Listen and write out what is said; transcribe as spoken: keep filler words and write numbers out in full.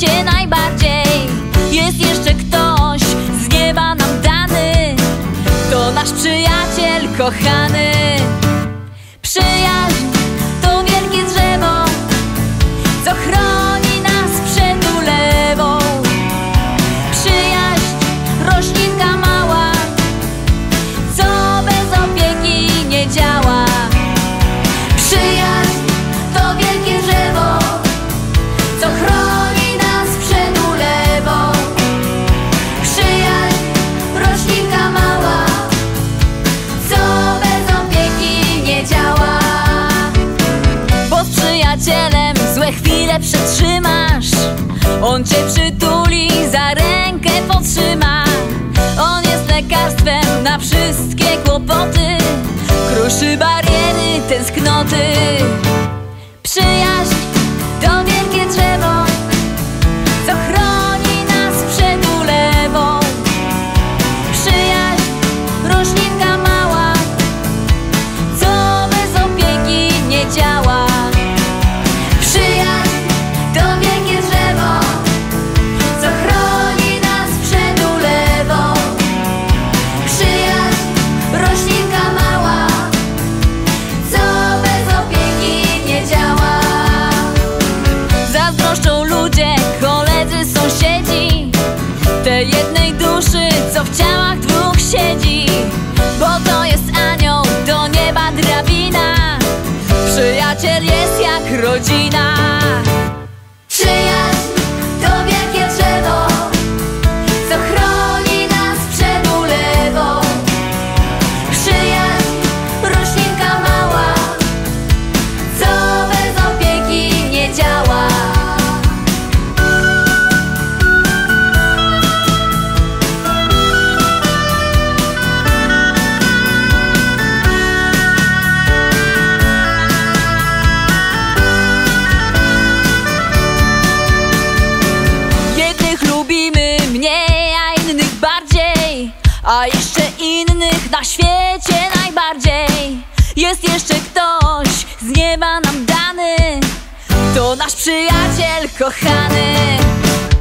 świecie najbardziej. Jest jeszcze ktoś z nieba nam dany, to nasz przyjaciel kochany. Przyjaźń to wielkie drzewo, co chroni nas przed ulewą. Przyjaźń roślinka mała, co bez opieki nie działa. Przyjaźń to wielkie drzewo, co chroni nas przed ulewą. Przyjaźń roślinka mała, co bez opieki nie działa. Bo z przyjacielem złe chwile przetrzymasz, on cię przytuli, za rękę podtrzyma. On jest lekarstwem na wszystkie kłopoty, kruszy bariery, tęsknoty. Przyjaźń to wielkie drzewo, co chroni nas przed ulewą. Przyjaźń roślinka mała, co bez opieki nie działa. Przyjaźń to wielkie drzewo, co chroni nas przed ulewą. Przyjaźń roślinka mała, co bez opieki nie działa. Zazdroszczą ludzie, koledzy, sąsiedzi, tej jednej duszy, co w ciałach dwóch siedzi. Bo to jest anioł, do nieba drabina, przyjaciel jest jak rodzina. Przyjaźń to wielkie drzewo, co chroni nas przed ulewą. Przyjaźń roślinka mała, co bez opieki nie działa. Jednych lubimy mniej, a innych bardziej, a jeszcze innych na świecie najbardziej. Jest jeszcze ktoś z nieba nam dany, to nasz przyjaciel kochany.